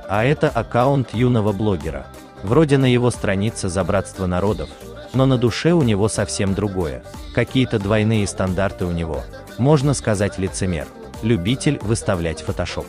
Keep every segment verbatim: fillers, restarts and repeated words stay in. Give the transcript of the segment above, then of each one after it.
А это аккаунт юного блогера. Вроде на его странице за братство народов, но на душе у него совсем другое. Какие-то двойные стандарты у него. Можно сказать, лицемер. Любитель выставлять фотошоп.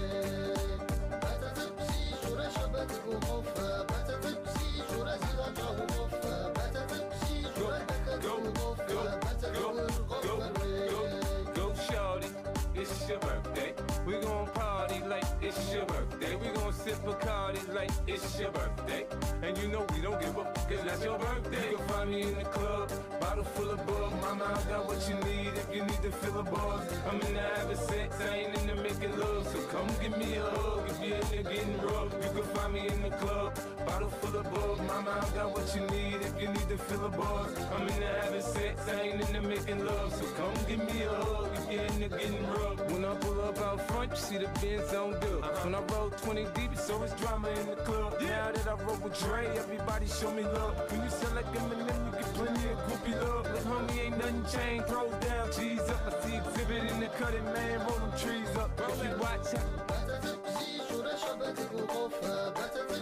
And you know we don't give up, cause that's your birthday. You can find me in the club, bottle full of bug. Mama, I got what you need if you need to fill a buzz. I'm in the having sex, I ain't into making love. So come give me a hug if you're into getting rough. You can find me in the club, bottle full of bug. Mama, I got what you need if you need to fill a buzz. I'm in the having sex, I ain't into making love. So come give me a hug if you're into getting rough. When I pull up out front, you see the Benz on dub. When I roll twenty deep, it's always drama in the club. Now that I roll with Dre, everybody show me love. When you sell like Eminem, you get plenty of groupie love. Like homie, ain't nothing changed. Throw down, cheese up. I see exhibit in the cutting, man. Roll them trees up. If you watch out.